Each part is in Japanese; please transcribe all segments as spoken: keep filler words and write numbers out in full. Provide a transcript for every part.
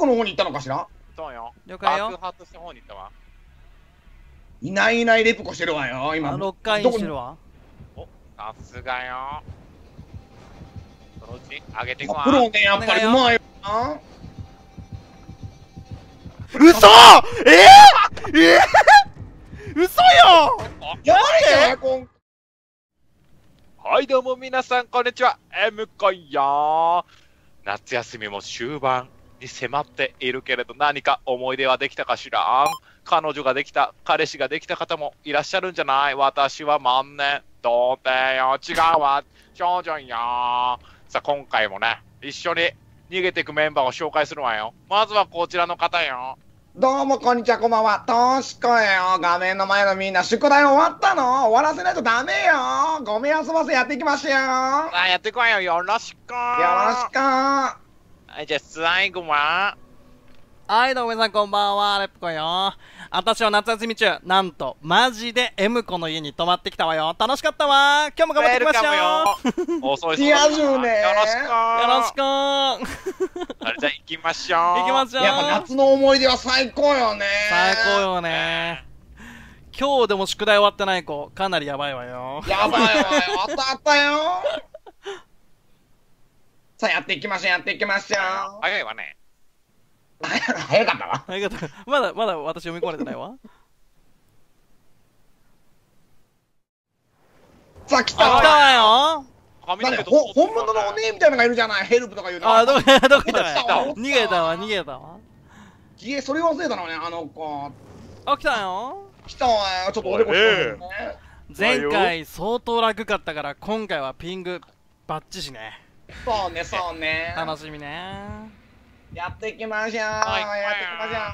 クの方に行ったのかしら。 そうよ。 了解よ。 爆発した方に行ったわ。 いないいないレプコしてるわよ、今。 ろっかいにしてるわ。 お、さすがよ。そのうち上げていくわ。 プロね、やっぱりうまいな。 嘘えー、えー、嘘よやばいじゃないこん。 はいどうも皆さんこんにちは、M こよ。夏休みも終盤に迫っているけれど、何か思い出はできたかしら。彼女ができた、彼氏ができた方もいらっしゃるんじゃない？私は万年童貞よ。違うわ、少女よ。さあ今回もね、一緒に逃げていくメンバーを紹介するわよ。まずはこちらの方よ。 どうもこんにちは、こんばんは。としこよ。画面の前のみんな、宿題終わったの？終わらせないとダメよ。ごめん遊ばせやっていきましょう。よさあやっていくわよ。よろしく。よろしく。 はい、じゃあ最後ははい、どうも皆さんこんばんは、レプコよ。私は夏休み中、なんと、マジで M 子の家に泊まってきたわよ。楽しかったわ。今日も頑張っていきましょう。遅いリア充ね。 よろしく。 よろしく。 それじゃあ行きましょう。 行きましょう。 やっぱ夏の思い出は最高よね。 最高よね。今日でも宿題終わってない子、かなりやばいわよ。 やばいわよ。あったあったよ。さあやっていきましょう、やっていきましょう。 早いわね。 早かったわ。 早かった。まだまだ私読み込まれてないわ。 さあ来たわ。 来たわよ。 本物のお姉みたいなのがいるじゃない。ヘルプとか言うの。 あ、どこどこ行ったわ。逃げたわ、逃げたわ。 いえ、それ忘れたのね、あの子。 あ、来たよ。 来たわよ。ちょっとおでこしてね。 前回相当楽かったから今回はピングバッチしね。 そうね、そうね。 楽しみね。 やっていきましょう。やっていきましょ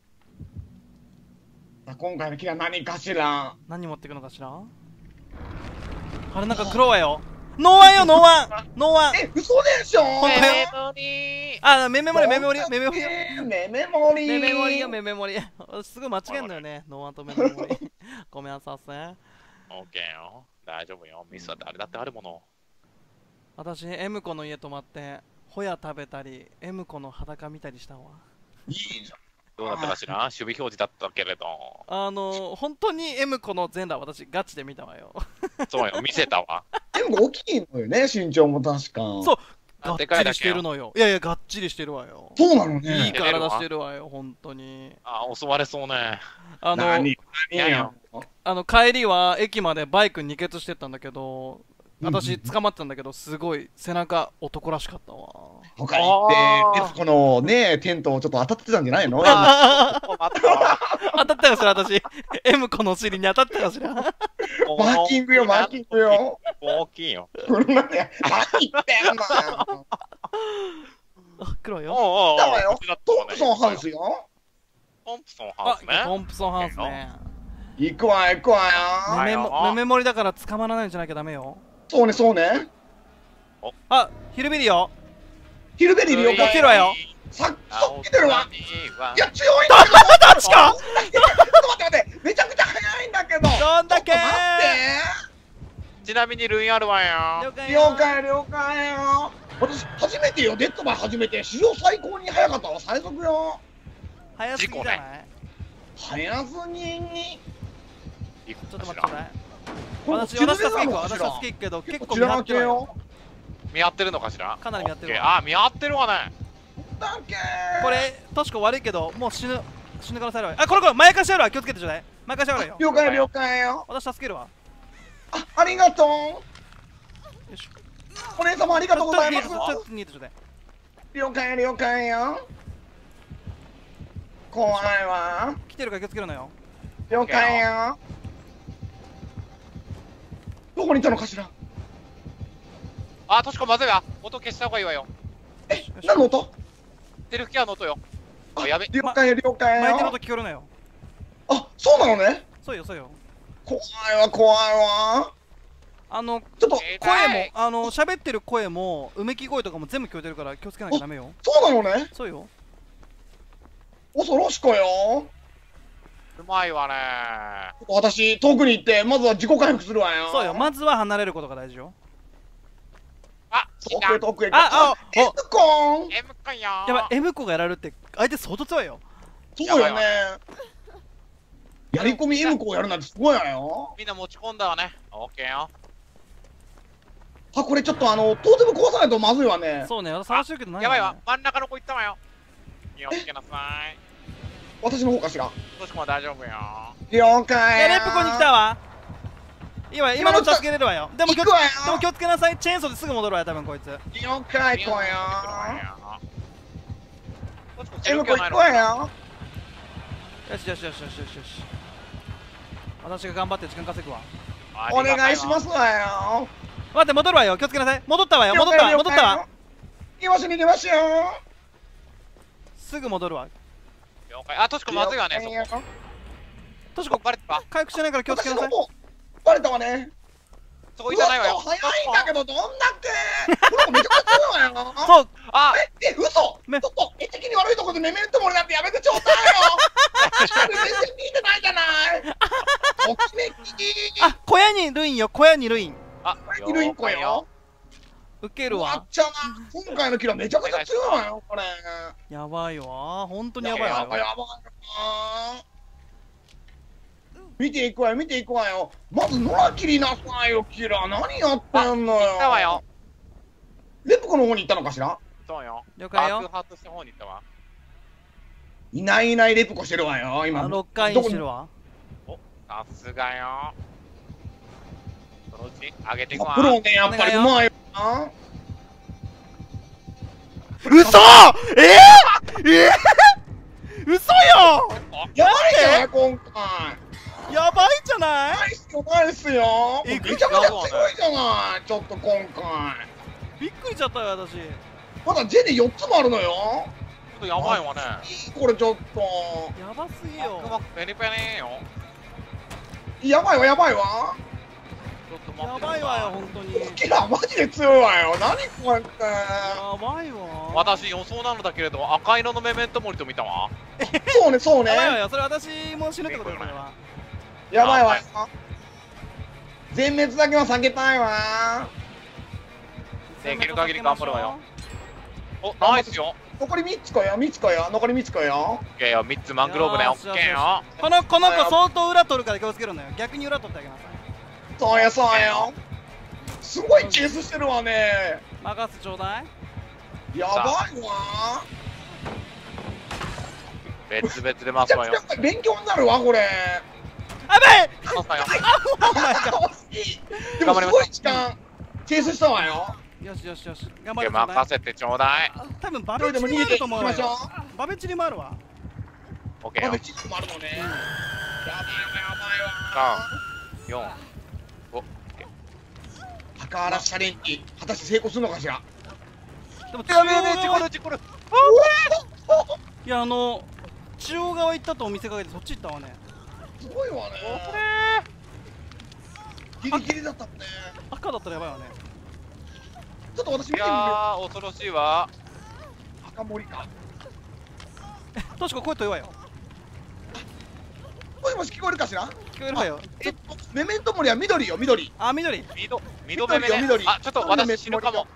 う。今回のキラ何かしら。 何持っていくのかしら。あれなんか黒ワよ。ノーワンよ、ノーワン。ノーワン。 え、嘘でしょ。 本当よ。あ、メメモリ、メメモリ、メメモリ。 メメモリ。 メメモリよ、メメモリ。すぐ間違えんだよね。ノーワンとメメモリ。ごめんなさい。オッケーよ。大丈夫よ。ミスは誰だってあるもの。 私、M 子の家泊まって、ホヤ食べたり、M 子の裸見たりしたわ。 いいじゃん。 どうだったかしら。守備表示だったけれど。 あの、本当に M 子の全裸、私、ガチで見たわよ。 そうよ、見せたわ。 M 子大きいのよね、身長も確か。 そう、がっちりしてるのよ。いやいや、がっちりしてるわよ。 そうなのね。 いい体してるわよ、本当に。 あ、襲われそうね。 あの、あの帰りは駅までバイク二欠してったんだけど、私捕まってたんだけど、すごい背中男らしかったわ。 他に行って、徹子のね、テントをちょっと当たってたんじゃないの？当たったよ、それ私。M 子のお尻に当たったかしら。マーキングよ、マーキングよ。 大きいよ。 マーキングってんの。 あ、黒よ。 来たわよ。トンプソンハウスよ。 トンプソンハウスね。 トンプソンハウスね。 行くわ、行くわよ。メメモリだから捕まらないんじゃなきゃダメよ。 そうね、そうね。 あ、ヒルビリよ。 ヒルベリー了解。 来てるわよ。 さっき来てるわ。いや、強いんだけど。どっちか。 ちょっと待って待って、めちゃくちゃ速いんだけど。 どんだけ。 ちなみにルインあるわよ。 了解了解よ。私初めてよ、デッドバイ初めて。史上最高に速かったわ、最速よ。 速すぎじゃない？ 速すぎに。 ちょっと待ってください。私、私助け行くわ。私助け行くけど、結構見張ってるよ。 見張ってるのかしら。 かなり見張ってるわ。 あ、見張ってるわね。 これ、確か悪いけど、もう死ぬ、死ぬ可能性あるわ。あ、これこれ、前かしあるわ。気をつけてちょうだい。前かしあるよ。 了解了解よ。 私助けるわ。 あ、ありがとう。お姉様ありがとうございます。 ちょっと逃げてちょうだい。 了解了解よ。怖いわ。 来てるから気をつけるのよ。 了解よ。どこにいたのかしら。 あ、確かまずいわ。音消した方がいいわよ。 え、何の音？ セルフケアの音よ。あ、やべ。 了解了解よ。 巻いてる音聞こえるのよ。 あ、そうなのね。 そうよそうよ。 怖いわ怖いわ。 あの、 ちょっと声も、あの、喋ってる声も、うめき声とかも全部聞こえてるから気をつけなきゃダメよ。 そうなのね。 そうよ。 恐ろしかよ。 うまいわね。 私、遠くに行って、まずは自己回復するわよ。 そうよ、まずは離れることが大事よ。 あ、死んだ。 奥へと奥へ。 ああエムコン。 M くんよ。 やばい M 子がやられるって相手相当強いよ。 そうよね。やり込み M コをやるなんてすごいわよ。 みんな持ち込んだわね。オッケーよ。 あ、これちょっとあの、当然も壊さないとまずいわね。 そうね、私探してるけどないやばいわ。真ん中の子行ったわよ。気をつけなさい。 私の方かしら。 どうしも大丈夫よ。 了解。 いやレプコに来たわ。いいわよ、今の助けれるわよ。でも気をつ行くわよでも気をつけなさい。チェーンソーですぐ戻るわよ、多分こいつ。 了解こよ。 エ M ムコ行くわよ。 よしよしよしよしよしよし。私が頑張って時間稼ぐわ。 お願いしますわよ。 待って戻るわよ、気をつけなさい。戻ったわよ、戻ったわ戻ったわ。 逃げましょう逃げましょう。 すぐ戻るわ。 了解。あ、としこまずいわね。そこ。 としこそこバレてた。 回復してないから気をつけなさい。 私の方バレたわね。 そこいらないわよ。 早いんだけどどんだけ。この子めちゃくちゃ強いわよ。 そうあ、 え、え、嘘ちょめっと、絵的に悪いところでメメントモリなんてやめてちょうだいよ。全然聞いてないじゃない。ときめき。 あ、小屋にいるんよ、小屋にいるん。 あ、 いるんこよ。 ウケるわわっ。ちゃな。今回のキラめちゃくちゃ強いわよ、これ。 やばいわ、本当にやばいわよ。 やばいやばいな。見ていくわよ、見ていくわよ。まず野良切りなさいよ、キラ。何やってんのよ。 行ったわよ。 レプコの方に行ったのかしら。 そうよ。 了解よ爆発した方に行ったわ。 いないいないレプコしてるわよ、今。 あ、ろっかいにしてるわ。 さすがよ。そのうち上げていくわ。 プロね、やっぱりうまいよな。 嘘えー、えー、嘘よやばいじゃない、今回。 やばいんじゃないナイスよ、ナイスよ。めえちゃくちゃ強いじゃない、ちょっと今回。 びっくりしちゃったよ、私。 まだジェネよっつもあるのよ。 ちょっとやばいわね。 これちょっと。 やばすぎうまよ。 くペリペリよ。 やばいわ、やばいわ。 ちょっと待って。 やばいわよ、本当に。 キラマジで強いわよ。何これって。 やばいわ。 私予想なのだけれど赤色のメメントモリと見たわ。 そうね、そうねや。ばいわよ、それ私も死ぬってことよ、これは。 やばいわよ。全滅だけは避けたいわ。 できる限り頑張るわよ。お、ナイスよ。 残りみっつこよ、みっつこよ、残りみっつこよ。 オッケーよ、みっつマングローブね、オッケーよ。 このこの子相当裏取るから気をつけるのよ。逆に裏取ってあげなさい。 そうよ、そうよ。すごいチェイスしてるわね。 任せちょうだい。 やばいわ。 別々でめ回すわよちゃくち。ゃ勉強になるわ、これ。 あべえそうだよ。 惜しい。でもすごい時間、チェイスしたわよ。 よしよしよし。頑オッケー張ってちょうだい。 任せてちょうだい。 多分バそれでもベチリもあ逃げていきると思うわましょよ。バベチリもあるわ。 オッケーよまだ。チームもあるのね。やばいわ、やさん、よん、ご。 ばいわ。高嵐チャレンジ、果たして成功するのかしら。 でもやべやべ、事故る事故る。 いやあの中央側行ったと見せかけてそっち行ったわね。 すごいわね。ギリギリだったもんね。 赤だったらやばいわね。 ちょっと私見てみるよ。 いやー、恐ろしいわ。 赤森か。 確か声と弱いよ。 もしもし聞こえるかしら。 聞こえるわよ。 えっと、メメントモリは緑よ、緑。 あ、緑。 ミド、ミドメメね。 緑あ、ちょっと私死ぬかも。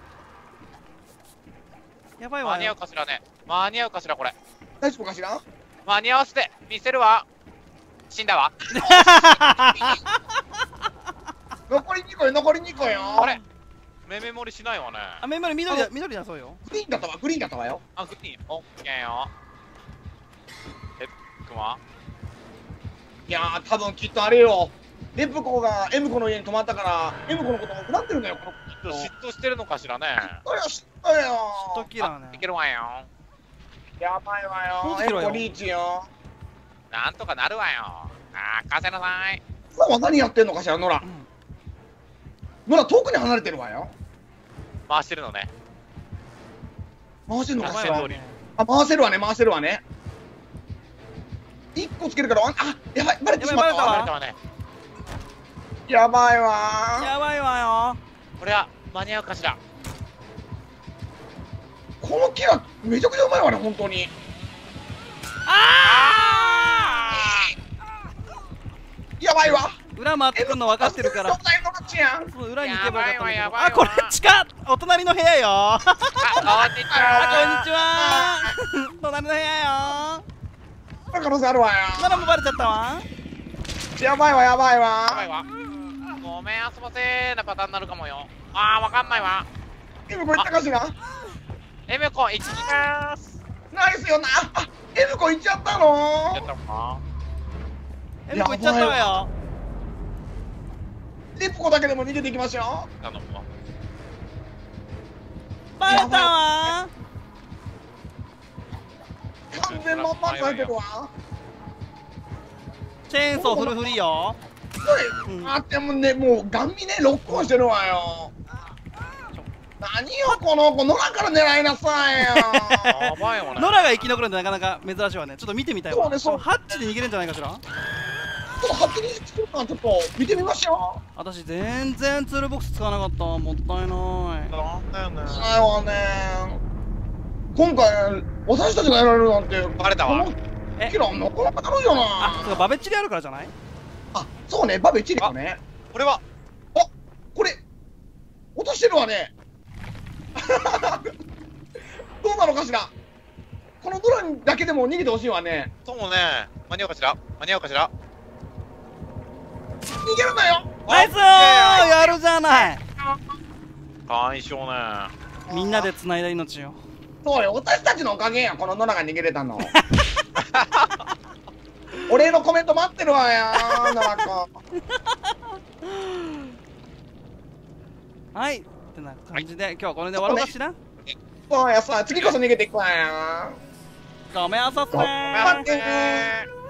やばいわよ間に合う。かしらね。間に合うかしらこれ。 大丈夫かしら。 間に合わせて見せるわ。死んだわ。 残りにこよ、残りにこよ。 あれメメモリしないわね。 あ、め緑緑だ緑だそうよ。 グリーンだったわ、グリーンだったわよ。 あ、グリーン。オッケーよ。え、くまいやー、多分きっとあれよ。レプコが M 子の家に泊まったから、M 子のことを恨んでるのよ、この子。 ちょっと嫉妬してるのかしらね。 そうよ、知ったよ。 トッキーだあ、いねけ。るわよ。 やばいわよ。 もっと切ろうよ M 子リーチよ。 なんとかなるわよ。あー、貸せなさい。 ノラは何やってんのかしら、ノラう。ん。 ノラ遠くに離れてるわよ。 回してるのね。 回してんのかしらやばいわ。ね。 あ、回せるわね、回せるわね。一個つけるから、あ、やばい、バレてしまったやばいバレたわわ。 あれだわね。 やばいわ。 やばいわよ。 これは間に合うかしら。 このキラめちゃくちゃうまいわね、本当に。 あやばいわ。 ー裏回ってくんの分かってるから。 ちょうだい、ノラちちやん。 その裏に行けばよかったんだけど。 やばいわやばいわあ、これ近っ。お隣の部屋よ。あ、 あ、こんにちは。 こんにちは。隣の部屋よ。 可能性あるわよ。 まだもバレちゃったわ。 やばいわやばいやばわ。 いわ。ごめん、遊ばせーなパターンになるかもよ。あー、わかんないわ。 エムコ行ったかしら。 エムコン、行きまーす。 ナイスよな。あ、エムコ行っちゃったやのったのかえ、向こう行っちゃったわよ。 エムコだけでも逃げていきましょ頼むわ。 バレたわ。 う。完全まんまされてるわ。 チェーンソーフルフリーよ。 これ、あ、でもね、もうガン見ね、ロックオンしてるわよ。何よ、この子、野良から狙いなさいよ。 やばいわね。 ノラが生き残るんでなかなか珍しいわね。ちょっと見てみたいわ。 そうねそうハッチで逃げるんじゃないかしら。 ちょっとはっきりしてるからちょっと見てみましょ私全然ツールボックス使わなかった。もったいない。 なんだよねう。ないわね。今回私たちがやられるなんてバレたわこのえキラなかなか軽いよあ、そうかな。 バベッチリあるからじゃない？ あ、そうね、バベチリかね。 これはあ、これ落としてるわね。どうなのかしら。このドランだけでも逃げてほしいわね。 そうね。間に合うかしら間に合うかしら逃げるなよ。 ナイスー、やるじゃない。 干渉ね。 みんなで繋いだ命よ。 そうよ、私たちのおかげや、この野良が逃げれたの。お礼のコメント待ってるわよ、野良子。 はいってな感じで、今日はこれで終わろうかしら。 そうやさ、次こそ逃げていくわよ。 ごめんあさっせごめんー。 ね。